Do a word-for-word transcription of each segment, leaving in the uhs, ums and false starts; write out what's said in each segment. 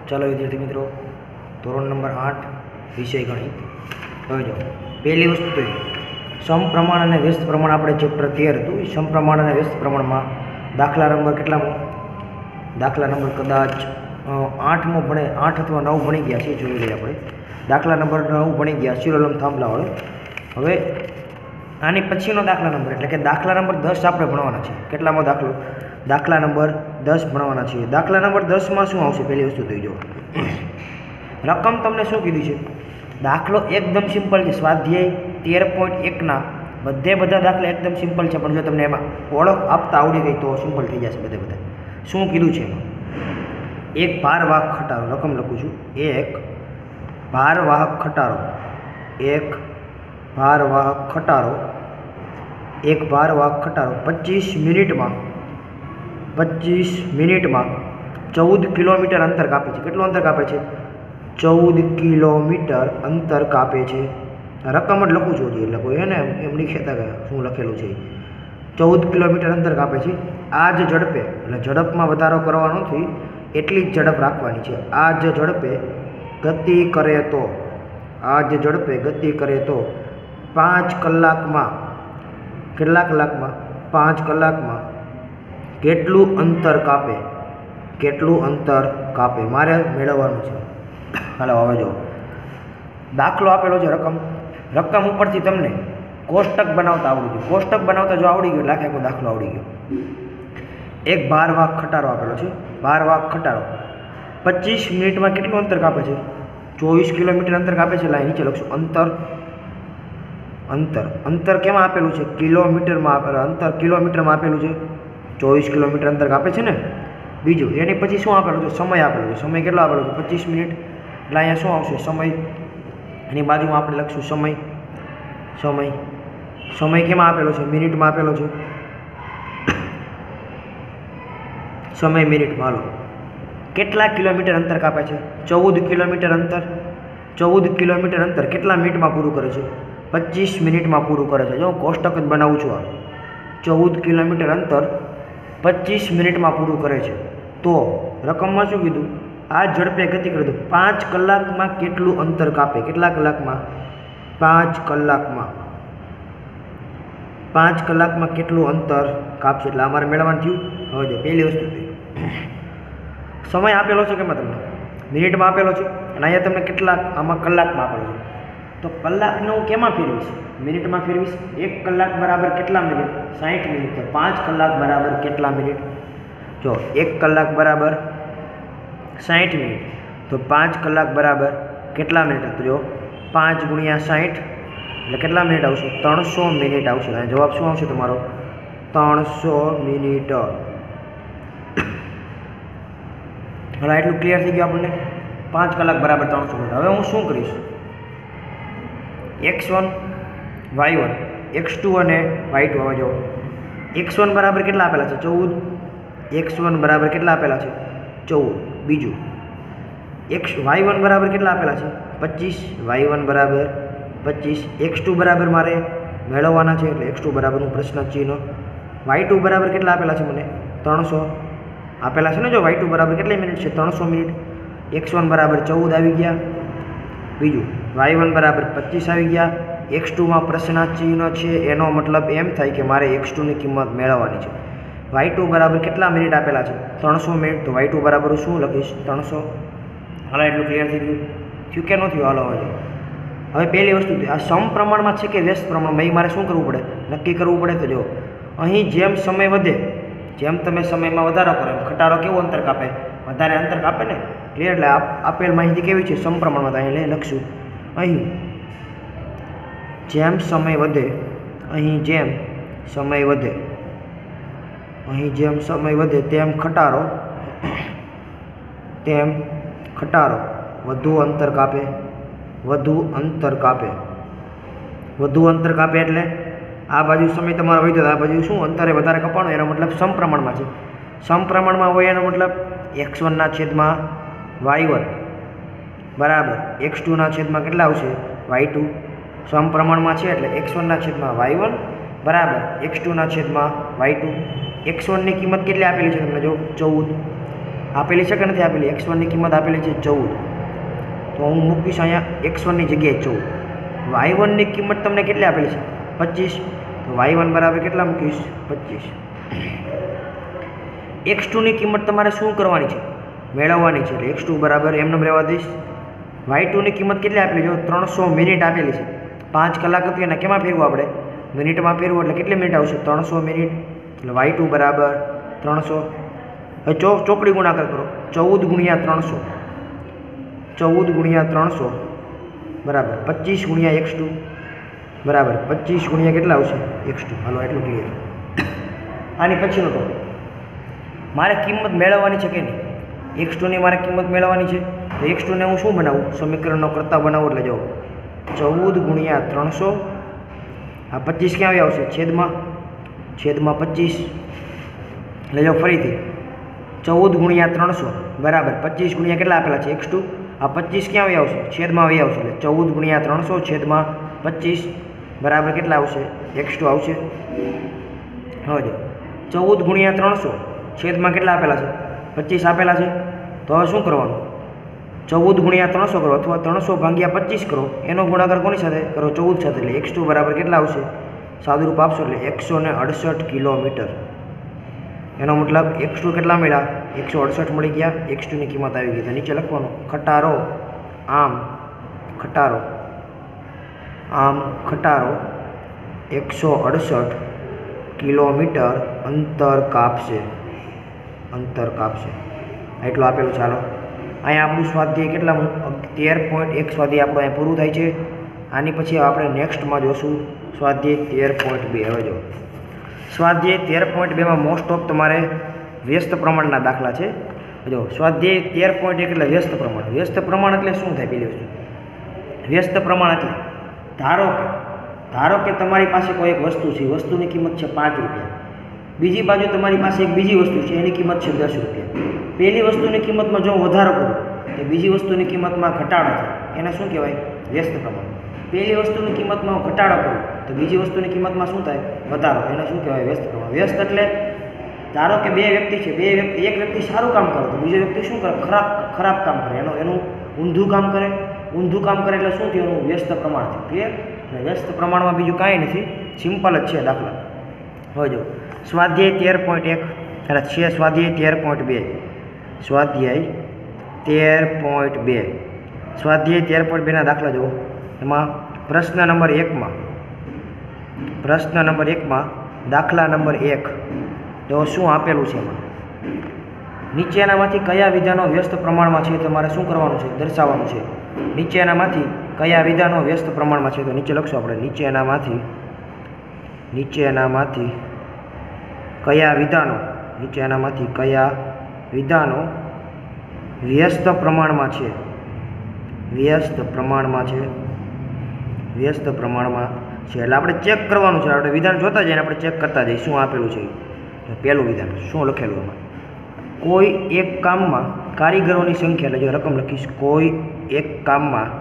ચાલો વિદ્યાર્થી મિત્રો, ધોરણ નંબર આઠ વિષય ગણિત. હવે જો પહેલી વસ્તુ તો સમપ્રમાણ અને વ્યસ્ત પ્રમાણ આપણે ચેપ્ટર તેર હતું. સમપ્રમાણ અને વ્યસ્ત પ્રમાણમાં દાખલા નંબર કેટલામો? દાખલા નંબર કદાચ આઠમો ભણે આઠ અથવા નવ ભણી ગયા છે, જોઈ લઈએ આપણે. દાખલા નંબર નવ ભણી ગયા, શિરોલમ થાંભલાવાળો. હવે આની પછીનો દાખલા નંબર એટલે કે દાખલા નંબર દસ આપણે ભણવાના છે. કેટલામો દાખલો? દાખલા નંબર દસ ભણવાના છીએ. દાખલા નંબર દસમાં શું આવશે? પહેલી વસ્તુ તો જો રકમ તમને શું કીધી છે? દાખલો એકદમ સિમ્પલ છે. સ્વાધ્યાય તેર પોઈન્ટ એકના બધે બધા દાખલા એકદમ સિમ્પલ છે, પણ જો તમને એમાં ઓળખ આપતા આવડી ગઈ તો સિમ્પલ થઈ જશે બધે બધા. શું કીધું છે એમાં? એક ભારવાહક ખટારો, રકમ લખું છું. એક ભારવાહક ખટારો એક ભારવાહક ખટારો એક ભારવાહક ખટારો પચીસ મિનિટમાં પચીસ મિનિટમાં ચૌદ કિલોમીટર અંતર કાપે છે. કેટલું અંતર કાપે છે? ચૌદ કિલોમીટર અંતર કાપે છે. રકમ જ લખું છું, એટલે કોઈ હે ને એમ નહીં કહેતા કે શું લખેલું છે. ચૌદ કિલોમીટર અંતર કાપે છે. આ જ ઝડપે, એટલે ઝડપમાં વધારો કરવાનો નથી, એટલી જ ઝડપ રાખવાની છે. આ જ ઝડપે ગતિ કરે તો આ જ ઝડપે ગતિ કરે તો પાંચ કલાકમાં કેટલા કલાકમાં પાંચ કલાકમાં કેટલું અંતર કાપે? કેટલું અંતર કાપે મારે મેળવવાનું છે. હાલો હવે જો દાખલો આપેલો છે. રકમ રકમ ઉપરથી તમને કોષ્ટક બનાવતા આવડવું જોઈએ. કોષ્ટક બનાવતા જો આવડી ગયો એટલે આખે આખો દાખલો આવડી ગયો. એક ભારવાહક ખટારો આપેલો છે. ભારવાહક ખટારો પચીસ મિનિટમાં કેટલું અંતર કાપે છે? ચોવીસ કિલોમીટર અંતર કાપે છે. લાઈ નીચે લખશું અંતર. અંતર અંતર કેમાં આપેલું છે? કિલોમીટરમાં આપેલું. અંતર કિલોમીટરમાં આપેલું છે. ચોવીસ કિલોમીટર અંતર કાપે છે ને. બીજું એની પછી શું આપેલું છે? સમય આપેલો છે. સમય કેટલો આપેલો છે? પચીસ મિનિટ. એટલે અહીંયા શું આવશે? સમય. એની બાજુમાં આપણે લખશું સમય. સમય સમય કેમાં આપેલો છે? મિનિટમાં આપેલો છે. સમય મિનિટમાં. હાલો કેટલા કિલોમીટર અંતર કાપે છે? ચૌદ કિલોમીટર અંતર. ચૌદ કિલોમીટર અંતર કેટલા મિનિટમાં પૂરું કરે છે? પચીસ મિનિટમાં પૂરું કરે છે. જો કોષ્ટક જ બનાવું છું. આ ચૌદ કિલોમીટર અંતર પચીસ મિનિટમાં પૂરું કરે છે. તો રકમમાં શું કીધું? આ ઝડપે ગતિ કરે તો પાંચ કલાકમાં કેટલું અંતર કાપે? કેટલા કલાકમાં? પાંચ કલાકમાં પાંચ કલાકમાં કેટલું અંતર કાપશે? એટલે અમારે મેળવવાનું થયું. હવે જો પહેલી વસ્તુ સમય આપેલો છે. કેમાં તમને? મિનિટમાં આપેલો છે. અને અહીંયા તમને કેટલાક આમાં કલાકમાં આપેલો છે. તો કલાકને હું કેમાં ફેરવીશ? મિનિટમાં ફેરવીશ. એક કલાક બરાબર કેટલા મિનિટ? સાઠ મિનિટ. તો પાંચ કલાક બરાબર કેટલા મિનિટ? જો એક કલાક બરાબર સાઠ મિનિટ. તો પાંચ કલાક બરાબર કેટલા મિનિટ? તો જો પાંચ ગુણ્યા સાઠ એટલે કેટલા મિનિટ આવશે? ત્રણસો મિનિટ આવશે. અને જવાબ શું આવશે તમારો? ત્રણસો મિનિટ. હવે એટલું ક્લિયર થઈ ગયું આપણને. પાંચ કલાક બરાબર ત્રણસો મિનિટ. હવે હું શું કરીશ? X one y one x two અને વાય ટુ. હવે જો એક્સ વન બરાબર કેટલા આપેલા છે? ચૌદ. એક્સ વન બરાબર કેટલા આપેલા છે? ચૌદ. બીજું એક્સ વાય વન બરાબર કેટલા આપેલા છે? પચીસ. વાય વન બરાબર પચીસ. એક્સ ટુ બરાબર મારે મેળવવાના છે, એટલે એક્સ ટુ બરાબરનું પ્રશ્ન ચિહ્ન. વાય ટુ બરાબર કેટલા આપેલા છે મને? ત્રણસો આપેલા છે ને. જો વાય ટુ બરાબર કેટલી મિનિટ છે? ત્રણસો મિનિટ. એક્સ વન બરાબર ચૌદ આવી ગયા. બીજું વાય વન બરાબર પચીસ આવી ગયા. એક્સ ટુમાં પ્રશ્ન ચિહ્ન છે, એનો મતલબ એમ થાય કે મારે એક્સ ટુની કિંમત મેળવવાની છે. વાય ટુ બરાબર કેટલા મિનિટ આપેલા છે? ત્રણસો મિનિટ. તો વાય ટુ બરાબર શું લખીશ? ત્રણસો. હાલો એટલું ક્લિયર થઈ ગયું. થયું કે ન થયું? હાલો હવે હવે પહેલી વસ્તુ આ સમપ્રમાણમાં છે કે વ્યસ્ત પ્રમાણમાં, એ મારે શું કરવું પડે? નક્કી કરવું પડે. તો જો અહીં જેમ સમય વધે, જેમ તમે સમયમાં વધારો કરો એમ ખટારો કેવું અંતર કાપે? વધારે અંતર કાપે ને. ક્લિયર. એટલે આપેલ માહિતી કેવી છે? સમપ્રમાણમાં. તો અહીં લખશું અહીં જેમ સમય વધે અહીં જેમ સમય વધે અહીં જેમ સમય વધે તેમ ખટારો તેમ ખટારો વધુ અંતર કાપે. વધુ અંતર કાપે વધુ અંતર કાપે એટલે આ બાજુ સમય તમારો વધ્યો, આ બાજુ શું અંતરે વધારે કપાણો, એનો મતલબ સમપ્રમાણમાં છે. સમપ્રમાણમાં હોય એનો મતલબ એક્સ વનના છેદમાં વાય વન બરાબર એક્સ ટુના છેદમાં કેટલા આવશે? Y two. સમપ્રમાણમાં છે એટલે એક્સ વનના છેદમાં વાય વન બરાબર એક્સ ટુના છેદમાં વાય ટુ. એક્સ વનની કિંમત કેટલી આપેલી છે તમને? જો ચૌદ. આપેલી છે કે નથી આપેલી? એક્સ વનની કિંમત આપેલી છે ચૌદ, તો હું મૂકીશ અહીંયા એક્સ વનની જગ્યાએ ચૌદ. વાય વનની કિંમત તમને કેટલી આપેલી છે? પચીસ, તો વાય વન બરાબર કેટલા મૂકીશ? પચીસ. એક્સ ટુની કિંમત તમારે શું કરવાની છે? મેળવવાની છે. એટલે એક્સ ટુ બરાબર એમને રહેવા દઈશ. વાય ટુની કિંમત કેટલી આપેલી છે? ત્રણસો મિનિટ આપેલી છે. પાંચ કલાક હતી અને કેમાં ફેરવું આપણે? મિનિટમાં ફેરવું, એટલે કેટલી મિનિટ આવશે? ત્રણસો મિનિટ. એટલે વાય ટુ બરાબર ત્રણસો. હવે ચો ચોકડી ગુણાકાર કરો. ચૌદ ગુણ્યા ત્રણસો, ચૌદ ગુણ્યા ત્રણસો બરાબર પચીસ ગુણ્યા એક્સ ટુ બરાબર પચીસ ગુણ્યા કેટલા આવશે? X two. હાલો એટલું ક્લિયર. આની પછીનો ટોપિક, મારે કિંમત મેળવવાની છે કે નહીં? એક્સ ટુની મારે કિંમત મેળવવાની છે, તો એક્સ ટુને હું શું બનાવું? સમીકરણનો કરતા બનાવું. એટલે જાઓ ચૌદ ગુણ્યા ત્રણસો, આ પચીસ ક્યાં આવી આવશે? છેદમાં, છેદમાં પચીસ. એટલે જાઓ ફરીથી ચૌદ ગુણ્યા ત્રણસો બરાબર પચીસ ગુણ્યા કેટલા આપેલા છે? X two. આ પચીસ ક્યાં આવી આવશે? છેદમાં આવી આવશે. એટલે ચૌદ ગુણ્યા ત્રણસો છેદમાં પચીસ બરાબર કેટલા આવશે? એક્સ ટુ આવશે. હવે જો ચૌદ ગુણ્યા ત્રણસો છેદમાં કેટલા આપેલા છે? પચીસ આપેલા છે. તો હવે શું કરવાનું? ચૌદ ગુણ્યા ત્રણસો કરો અથવા ત્રણસો ભાગ્યા પચીસ કરો, એનો ગુણાકાર કોની સાથે કરો? ચૌદ સાથે. એટલે એક્સ ટુ બરાબર કેટલા આવશે? સાદુરૂપ આપશો એટલે એકસો ને અડસઠ કિલોમીટર. એનો મતલબ એક્સ ટુ કેટલા મળ્યા? એકસો અડસઠ મળી ગયા. એક્સ ટુની કિંમત આવી ગઈ. તો નીચે લખવાનું ખટારો આમ ખટારો આમ ખટારો એકસો અડસઠ કિલોમીટર અંતર કાપશે, અંતર કાપશે. એટલું આપેલું. ચાલો અહીંયા આપણું સ્વાધ્યાય કેટલા? તેર પોઈન્ટ એક સ્વાધ્યાય આપણું અહીંયા પૂરું થાય છે. આની પછી આપણે નેક્સ્ટમાં જોશું સ્વાધ્યાય તેર પોઈન્ટ બે. હવે જો સ્વાધ્યાય તેર પોઈન્ટ બેમાં મોસ્ટ ઓફ તમારે વ્યસ્ત પ્રમાણના દાખલા છે. જો સ્વાધ્યાય તેર પોઈન્ટ એક એટલે વ્યસ્ત પ્રમાણ. વ્યસ્ત પ્રમાણ એટલે શું થાય? પેલી વસ્તુ, વ્યસ્ત પ્રમાણ એટલે ધારો કે ધારો કે તમારી પાસે કોઈ એક વસ્તુ છે, વસ્તુની કિંમત છે પાંચ રૂપિયા. બીજી બાજુ તમારી પાસે એક બીજી વસ્તુ છે, એની કિંમત છે દસ રૂપિયા. પહેલી વસ્તુની કિંમતમાં જો વધારો કરું તો બીજી વસ્તુની કિંમતમાં ઘટાડો થાય, એને શું કહેવાય? વ્યસ્ત પ્રમાણ. પહેલી વસ્તુની કિંમતમાં ઘટાડો કરું તો બીજી વસ્તુની કિંમતમાં શું થાય? વધારો. એને શું કહેવાય? વ્યસ્ત પ્રમાણ. વ્યસ્ત એટલે ધારો કે બે વ્યક્તિ છે, બે વ્યક્તિ એક વ્યક્તિ સારું કામ કરે તો બીજો વ્યક્તિ શું કરે? ખરાબ ખરાબ કામ કરે. એનો એનું ઊંધું કામ કરે. ઊંધું કામ કરે એટલે શું થયું? એનું વ્યસ્ત પ્રમાણ થયું. ક્લિયર? એટલે વ્યસ્ત પ્રમાણમાં બીજું કાંઈ નથી, સિમ્પલ જ છે દાખલા. હવે જો સ્વાધ્યાય તેર પોઈન્ટ એક એટલે છે સ્વાધ્યાય તેર પોઈન્ટ બે. સ્વાધ્યાય તેર પોઈન્ટ બે સ્વાધ્યાય તેર પોઈન્ટ બેના દાખલા જુઓ. એમાં પ્રશ્ન નંબર એકમાં પ્રશ્ન નંબર એકમાં દાખલા નંબર એક તો શું આપેલું છે? એમાં નીચેનામાંથી કયા વિધાનો વ્યસ્ત પ્રમાણમાં છે? તમારે શું કરવાનું છે? દર્શાવવાનું છે. નીચેનામાંથી કયા વિધાનો વ્યસ્ત પ્રમાણમાં છે? તો નીચે લખશો આપણે નીચેનામાંથી નીચેનામાંથી કયા વિધાનો નીચેનામાંથી કયા વિધાનો વ્યસ્ત પ્રમાણમાં છે? વ્યસ્ત પ્રમાણમાં છે વ્યસ્ત પ્રમાણમાં છે. એટલે આપણે ચેક કરવાનું છે. આપણે વિધાન જોતા જઈને આપણે ચેક કરતા જઈએ શું આપેલું છે. પહેલું વિધાન શું લખેલું? એમાં કોઈ એક કામમાં કારીગરોની સંખ્યા, એટલે જો રકમ લખીશ, કોઈ એક કામમાં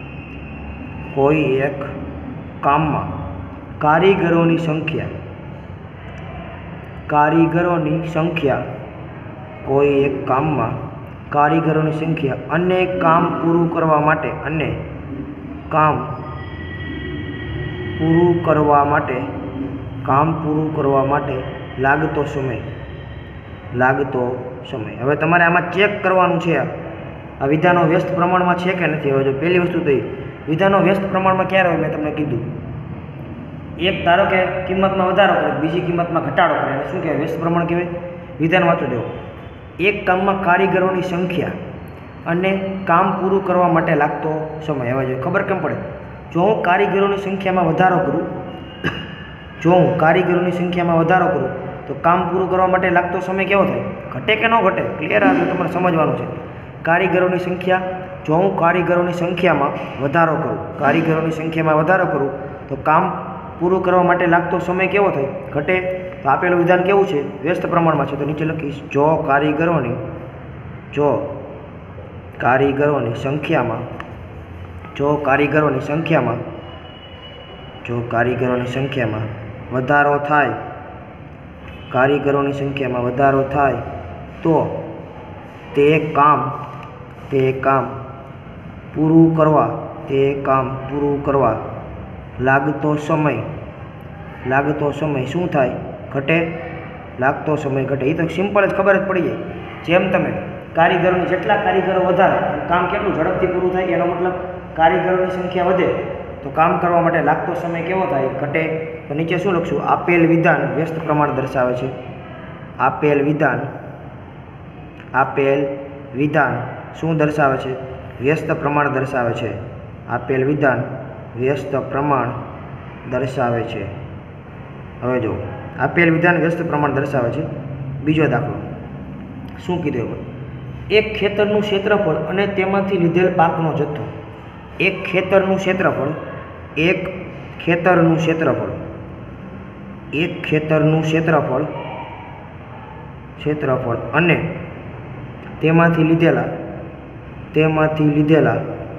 કોઈ એક કામમાં કારીગરોની સંખ્યા કારીગરોની સંખ્યા કોઈ એક કામમાં કારીગરોની સંખ્યા અને કામ પૂરું કરવા માટે અને કામ પૂરું કરવા માટે કામ પૂરું કરવા માટે લાગતો સમય લાગતો સમય હવે તમારે આમાં ચેક કરવાનું છે આ વિધાનો વ્યસ્ત પ્રમાણમાં છે કે નથી. હવે જો પહેલી વસ્તુ તો વિધાનો વ્યસ્ત પ્રમાણમાં ક્યારે હોય? મેં તમને કીધું, એક ધારો કે કિંમતમાં વધારો કરે, બીજી કિંમતમાં ઘટાડો કરે, એને શું કહેવાય? વ્યસ્ત પ્રમાણ કહેવાય. વિધાન વાંચો દેવો. એક કામમાં કારીગરોની સંખ્યા અને કામ પૂરું કરવા માટે લાગતો સમય. હવે જો ખબર કેમ પડે? જો હું કારીગરોની સંખ્યામાં વધારો કરું જો હું કારીગરોની સંખ્યામાં વધારો કરું તો કામ પૂરું કરવા માટે લાગતો સમય કેવો થાય? ઘટે કે ન ઘટે? ક્લિયર? આ તો તમારે સમજવાનું છે. કારીગરોની સંખ્યા, જો હું કારીગરોની સંખ્યામાં વધારો કરું કારીગરોની સંખ્યામાં વધારો કરું તો કામ પૂરું કરવા માટે લાગતો સમય કેવો થાય? ઘટે. તો આપેલું વિધાન કેવું છે? વ્યસ્ત પ્રમાણમાં છે. તો નીચે લખીશ, જો કારીગરોની જો કારીગરોની સંખ્યામાં જો કારીગરોની સંખ્યામાં જો કારીગરોની સંખ્યામાં વધારો થાય કારીગરોની સંખ્યામાં વધારો થાય તો તે કામ તે કામ પૂરું કરવા તે કામ પૂરું કરવા લાગતો સમય લાગતો સમય શું થાય? ઘટે. લાગતો સમય ઘટે. એ તો સિમ્પલ જ ખબર જ પડી જાય. જેમ તમે કારીગરોની જેટલા કારીગરો વધારે કામ કેટલું ઝડપથી પૂરું થાય, એનો મતલબ કારીગરોની સંખ્યા વધે તો કામ કરવા માટે લાગતો સમય કેવો થાય? ઘટે. તો નીચે શું લખશું? આપેલ વિધાન વ્યસ્ત પ્રમાણ દર્શાવે છે. આપેલ વિધાન આપેલ વિધાન શું દર્શાવે છે? વ્યસ્ત પ્રમાણ દર્શાવે છે. આપેલ વિધાન વ્યસ્ત પ્રમાણ દર્શાવે છે. હવે જો આપેલ વિધાન વ્યસ્ત પ્રમાણ દર્શાવે છે. બીજો દાખલો શું કીધું એમાં? એક ખેતરનું ક્ષેત્રફળ અને તેમાંથી લીધેલ પાકનો જથ્થો. એક ખેતરનું ક્ષેત્રફળ એક ખેતરનું ક્ષેત્રફળ એક ખેતરનું ક્ષેત્રફળ ક્ષેત્રફળ અને તેમાંથી લીધેલા તેમાંથી લીધેલા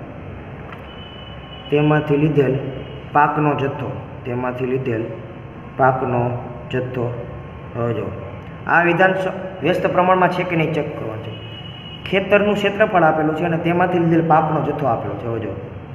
તેમાંથી લીધેલ પાકનો જથ્થો તેમાંથી લીધેલ પાકનો જથ્થો. હવે જો આ વિધાન વ્યસ્ત પ્રમાણમાં છે કે નહીં ચેક કરવાનું છે. ખેતરનું ક્ષેત્રફળ આપેલું છે અને તેમાંથી લીધેલ પાકનો જથ્થો આપેલો છે. હવે જો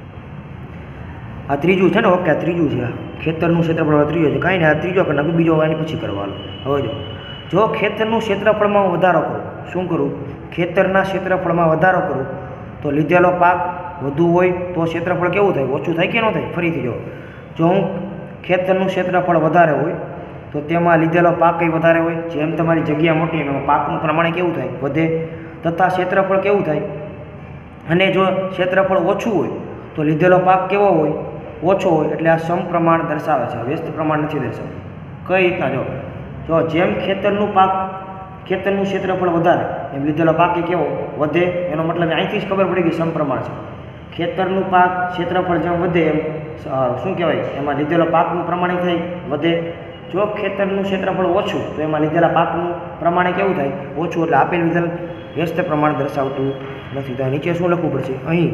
આ ત્રીજું છે ને, ઓકે આ ત્રીજું છે. ખેતરનું ક્ષેત્રફળ ત્રીજું છે, કાંઈ નહીં, આ ત્રીજો કરી નાખું, બીજો આની પછી કરવાનો. હવે જો જો ખેતરનું ક્ષેત્રફળમાં વધારો કરું, શું કરું? ખેતરના ક્ષેત્રફળમાં વધારો કરું તો લીધેલો પાક વધુ હોય તો ક્ષેત્રફળ કેવું થાય? ઓછું થાય કે ન થાય? ફરીથી જો જો હું ખેતરનું ક્ષેત્રફળ વધારે હોય તો તેમાં લીધેલો પાક કંઈ વધારે હોય. જેમ તમારી જગ્યા મોટી એમાં પાકનું પ્રમાણ કેવું થાય? વધે. તથા ક્ષેત્રફળ કેવું થાય? અને જો ક્ષેત્રફળ ઓછું હોય તો લીધેલો પાક કેવો હોય? ઓછો હોય. એટલે આ સમપ્રમાણ દર્શાવે છે, વ્યસ્ત પ્રમાણ નથી દર્શાવતું. કઈ રીતના? જો જો જેમ ખેતરનું પાક ખેતરનું ક્ષેત્રફળ વધારે એમ લીધેલો પાક એ કેવો? વધે. એનો મતલબ અહીંથી જ ખબર પડી ગઈ સમપ્રમાણ છે. ખેતરનું પાક ક્ષેત્રફળ જેમ વધે એમ શું કહેવાય? એમાં લીધેલો પાકનું પ્રમાણ થાય? વધે. જો ખેતરનું ક્ષેત્રફળ ઓછું તો એમાં લીધેલા પાકનું પ્રમાણ કેવું થાય? ઓછું. એટલે આપેલ વિધાન વ્યસ્ત પ્રમાણ દર્શાવતું નથી. તો નીચે શું લખવું પડશે? અહીં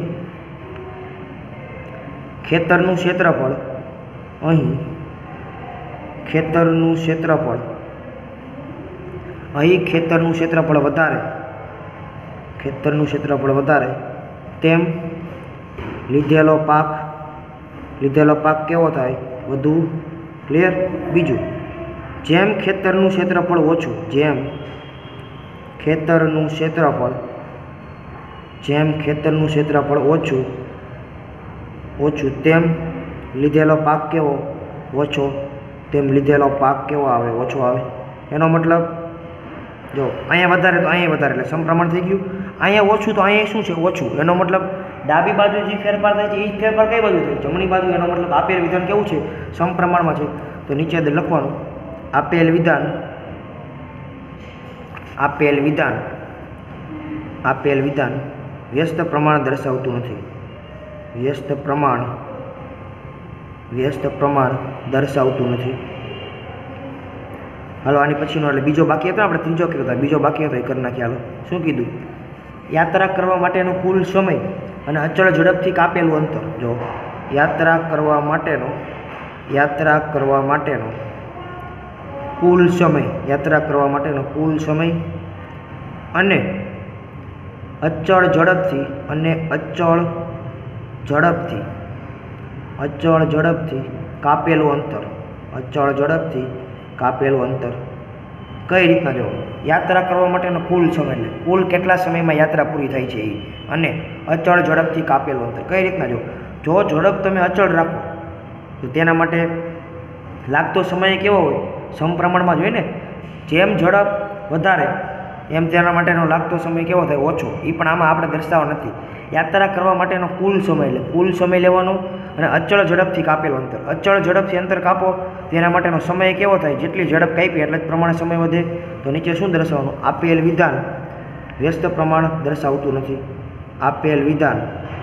ખેતરનું ક્ષેત્રફળ અહીં ખેતરનું ક્ષેત્રફળ અહીં ખેતરનું ક્ષેત્રફળ વધારે ખેતરનું ક્ષેત્રફળ વધારે તેમ લીધેલો પાક લીધેલો પાક કેવો થાય? વધુ. ક્લિયર? બીજું, જેમ ખેતરનું ક્ષેત્રફળ ઓછું જેમ ખેતરનું ક્ષેત્રફળ જેમ ખેતરનું ક્ષેત્રફળ ઓછું ઓછું તેમ લીધેલો પાક કેવો? ઓછો. તેમ લીધેલો પાક કેવો આવે? ઓછો આવે. એનો મતલબ જો અહીંયા વધારે તો અહીંયા વધારે, એટલે સમપ્રમાણ થઈ ગયું. અહીંયા ઓછું તો અહીંયા શું છે? ઓછું. એનો મતલબ ડાબી બાજુ જે ફેરફાર થાય છે એ જ ફેરફાર કઈ બાજુ થાય? જમણી બાજુ. એનો મતલબ આપેલ વિધાન કેવું છે? સમપ્રમાણમાં છે. તો નીચે લખવાનું આપેલ વિધાન આપેલ વિધાન આપેલ વિધાન વ્યસ્ત પ્રમાણ દર્શાવતું નથી. વ્યસ્ત પ્રમાણ વ્યસ્ત પ્રમાણ દર્શાવતું નથી. હાલો આની પછીનો એટલે બીજો બાકી હતો, આપણે ત્રીજો કર્યો હતો, બીજો બાકી હતો એ કરી નાખીએ. હાલો શું કીધું? યાત્રા કરવા માટેનો કુલ સમય અને અચળ ઝડપથી કાપેલું અંતર. જો યાત્રા કરવા માટેનો યાત્રા કરવા માટેનો કુલ સમય યાત્રા કરવા માટેનો કુલ સમય અને અચળ ઝડપથી અને અચળ ઝડપથી અચળ ઝડપથી કાપેલું અંતર અચળ ઝડપથી કાપેલું અંતર. કઈ રીતના? જો યાત્રા કરવા માટેનો કુલ સમય એટલે કુલ કેટલા સમયમાં યાત્રા પૂરી થાય છે એ, અને અચળ ઝડપથી કાપેલું અંતર. કઈ રીતના? જો જો ઝડપ તમે અચળ રાખો તો તેના માટે લાગતો સમય કેવો હોય? સમપ્રમાણમાં જોઈએ ને. જેમ ઝડપ વધારે એમ તેના માટેનો લાગતો સમય કેવો થાય? ઓછો. એ પણ આમાં આપણે દર્શાવવા નથી. યાત્રા કરવા માટેનો કુલ સમય એટલે કુલ સમય લેવાનો અને અચળ ઝડપથી કાપેલું અંતર. અચળ ઝડપથી અંતર કાપો તેના માટેનો સમય કેવો થાય? જેટલી ઝડપ કાપી એટલે જ પ્રમાણે સમય વધે. તો નીચે શું દર્શાવવાનું? આપેલ વિધાન વ્યસ્ત પ્રમાણ દર્શાવતું નથી. આપેલ વિધાન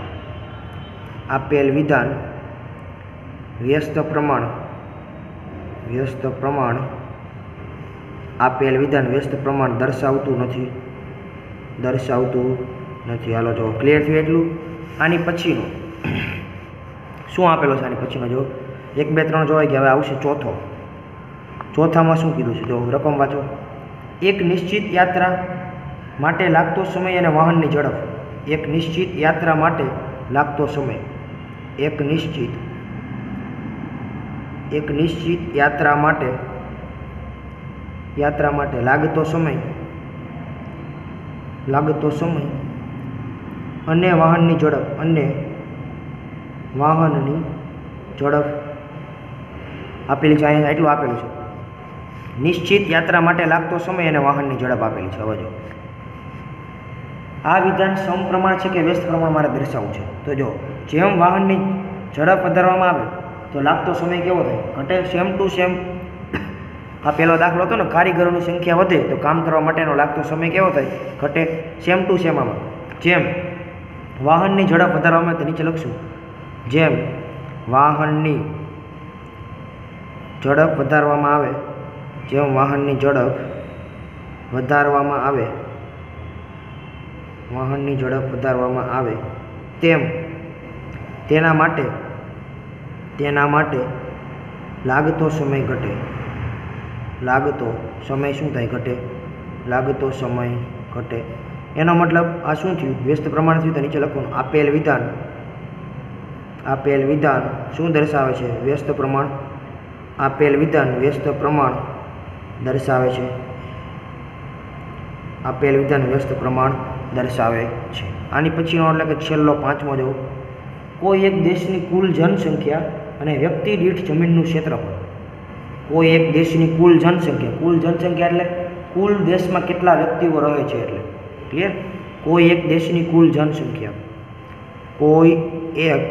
આપેલ વિધાન વ્યસ્ત પ્રમાણ વ્યસ્ત પ્રમાણ આપેલ વિધાન વ્યસ્ત પ્રમાણ દર્શાવતું નથી દર્શાવતું નથી. હાલો જો ક્લિયર થયું એટલું. આની પછીનો શું આપેલો છે? આની પછીનો જો એક બે ત્રણ જોવાઈ ગયા. હવે આવશે ચોથો. ચોથામાં શું કીધું છે? જો રકમ વાંચો. એક નિશ્ચિત યાત્રા માટે લાગતો સમય અને વાહનની ઝડપ. એક નિશ્ચિત યાત્રા માટે લાગતો સમય. એક નિશ્ચિત એક નિશ્ચિત યાત્રા માટે યાત્રા માટે લાગતો સમય લાગતો સમય અને વાહનની ઝડપ અને વાહનની ઝડપ આપેલી છે. અહીંયા એટલું આપેલું છે. નિશ્ચિત યાત્રા માટે લાગતો સમય અને વાહનની ઝડપ આપેલી છે. હવે જો આ વિધાન સમપ્રમાણ છે કે વ્યસ્ત પ્રમાણ મારે દર્શાવવું છે. તો જો જેમ વાહનની ઝડપ વધારવામાં આવે તો લાગતો સમય કેવો થાય? ઘટે. સેમ ટુ સેમ આ પહેલો દાખલો હતો ને, કારીગરોની સંખ્યા વધે તો કામ કરવા માટેનો લાગતો સમય કેવો થાય? ઘટે. સેમ ટુ સેમ આમાં જેમ વાહનની ઝડપ વધારવામાં આવે તો નીચે લખશું, જેમ વાહનની ઝડપ વધારવામાં આવે જેમ વાહનની ઝડપ વધારવામાં આવે વાહનની ઝડપ વધારવામાં આવે તેમ તેના માટે તેના માટે લાગતો સમય ઘટે. લાગતો સમય શું થાય? ઘટે. લાગતો સમય ઘટે. એનો મતલબ આ શું થયું? વ્યસ્ત પ્રમાણ થયું. તો નીચે લખવાનું, આપેલ વિધાન આપેલ વિધાન શું દર્શાવે છે? વ્યસ્ત પ્રમાણ. આપેલ વિધાન વ્યસ્ત પ્રમાણ દર્શાવે છે. આપેલ વિધાન વ્યસ્ત પ્રમાણ દર્શાવે છે. આની પછીનો એટલે કે છેલ્લો પાંચમો જો, કોઈ એક દેશની કુલ જનસંખ્યા અને વ્યક્તિ દીઠ જમીનનું ક્ષેત્રફળ. કોઈ એક દેશની કુલ જનસંખ્યા, કુલ જનસંખ્યા એટલે કુલ દેશમાં કેટલા વ્યક્તિઓ રહે છે એટલે. ક્લિયર? કોઈ એક દેશની કુલ જનસંખ્યા કોઈ એક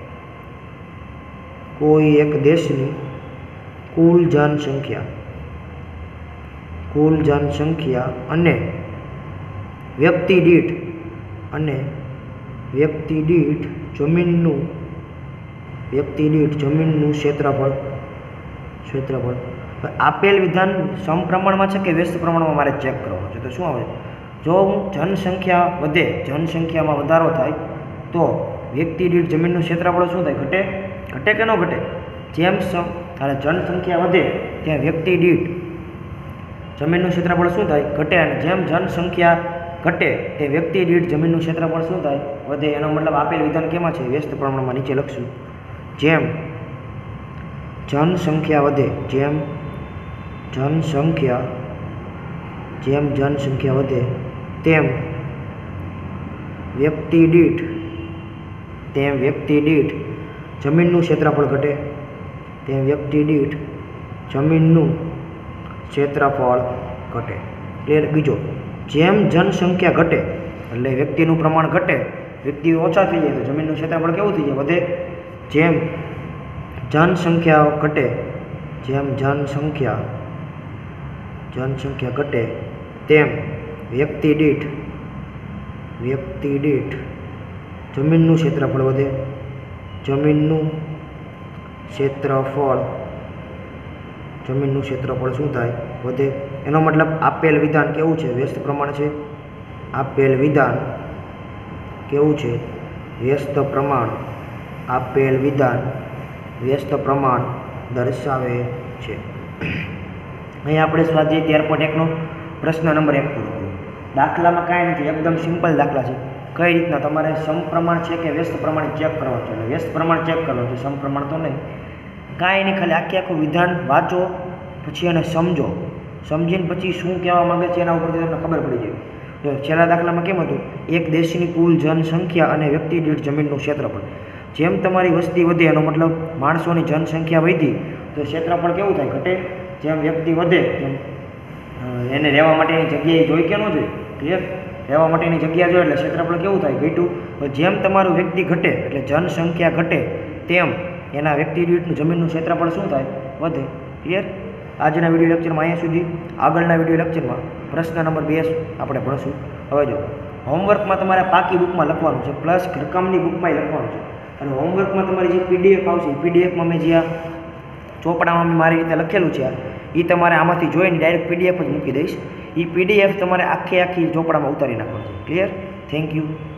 કોઈ એક દેશની કુલ જનસંખ્યા કુલ જનસંખ્યા અને વ્યક્તિ દીઠ અને વ્યક્તિ દીઠ જમીનનું વ્યક્તિ દીઠ જમીનનું ક્ષેત્રફળ ક્ષેત્રફળ આપેલ વિધાન સમપ્રમાણમાં છે કે વ્યસ્ત પ્રમાણમાં મારે ચેક કરવાનું છે. તો શું આવે? જો હું જનસંખ્યા વધે જનસંખ્યામાં વધારો થાય તો વ્યક્તિ દીઠ જમીનનું ક્ષેત્રફળ શું થાય? ઘટે. ઘટે કે ન ઘટે? જેમ સમ અને જનસંખ્યા વધે ત્યાં વ્યક્તિ દીઠ જમીનનું ક્ષેત્રફળ શું થાય? ઘટે. અને જેમ જનસંખ્યા ઘટે તે વ્યક્તિ દીઠ જમીનનું ક્ષેત્રફળ શું થાય? વધે. એનો મતલબ આપેલ વિધાન કેમાં છે? વ્યસ્ત પ્રમાણમાં. નીચે લખશું, જેમ જનસંખ્યા વધે જેમ જનસંખ્યા જેમ જનસંખ્યા વધે તેમ વ્યક્તિ દીઠ તેમ વ્યક્તિ દીઠ જમીનનું ક્ષેત્રફળ ઘટે. તેમ વ્યક્તિ દીઠ જમીનનું ક્ષેત્રફળ ઘટે. ક્લિયર? બીજો, જેમ જનસંખ્યા ઘટે એટલે વ્યક્તિનું પ્રમાણ ઘટે, વ્યક્તિઓ ઓછા થઈ જાય તો જમીનનું ક્ષેત્રફળ કેવું થઈ જાય? વધે. જેમ જનસંખ્યા ઘટે જેમ જનસંખ્યા જનસંખ્યા ઘટે તેમ વ્યક્તિ દીઠ વ્યક્તિ દીઠ જમીનનું ક્ષેત્રફળ વધે. જમીનનું ક્ષેત્રફળ જમીનનું ક્ષેત્રફળ શું થાય? વધે. એનો મતલબ આપેલ વિધાન કેવું છે? વ્યસ્ત પ્રમાણ છે. આપેલ વિધાન કેવું છે? વ્યસ્ત પ્રમાણ. આપેલ વિધાન વ્યસ્ત પ્રમાણ દર્શાવે છે. અહીં આપણે સ્વાધ્યાય તેર પોઈન્ટ એકનો પ્રશ્ન નંબર એક પૂરો કર્યો. દાખલામાં કાંઈ નથી, એકદમ સિમ્પલ દાખલા છે. કઈ રીતના તમારે સમપ્રમાણ છે કે વ્યસ્ત પ્રમાણ ચેક કરવાનું છે. એટલે વ્યસ્ત પ્રમાણ ચેક કરવાનું છે, સમપ્રમાણ તો નહીં. કાંઈ નહીં, ખાલી આખે આખું વિધાન વાંચો, પછી એને સમજો. સમજીને પછી શું કહેવા માગે છે એના ઉપરથી તમને ખબર પડી જાય. જો છેલ્લા દાખલામાં કેમ હતું? એક દેશની કુલ જનસંખ્યા અને વ્યક્તિ દીઠ જમીનનું ક્ષેત્રફળ. જેમ તમારી વસ્તી વધે એનો મતલબ માણસોની જનસંખ્યા વધી તો ક્ષેત્રફળ કેવું થાય? ઘટે. જેમ વ્યક્તિ વધે તેમ એને રહેવા માટેની જગ્યાએ જોઈ કે ન જોઈ? ક્લિયર? રહેવા માટેની જગ્યા જોઈએ એટલે ક્ષેત્રફળ કેવું થાય? ઘટ્યું. જેમ તમારું વ્યક્તિ ઘટે એટલે જનસંખ્યા ઘટે તેમ એના વ્યક્તિ દીઠનું જમીનનું ક્ષેત્રફળ શું થાય? વધે. ક્લિયર? આજના વિડીયો લેક્ચરમાં અહીંયા સુધી. આગળના વિડીયો લેક્ચરમાં પ્રશ્ન નંબર બે આપણે ભણશું. હવે જો હોમવર્કમાં તમારે પાકી બુકમાં લખવાનું છે, પ્લસ રકમની બુકમાંય લખવાનું છે. અને હોમવર્કમાં તમારી જે પીડીએફ આવશે એ પીડીએફમાં મેં જ્યાં ચોપડામાં મેં મારી રીતે લખેલું છે એ તમારે આમાંથી જોઈને ડાયરેક્ટ પીડીએફ જ મૂકી દઈશ. એ પીડીએફ તમારે આખી આખી ચોપડામાં ઉતારી નાખવાનું છે. ક્લિયર? Thank you.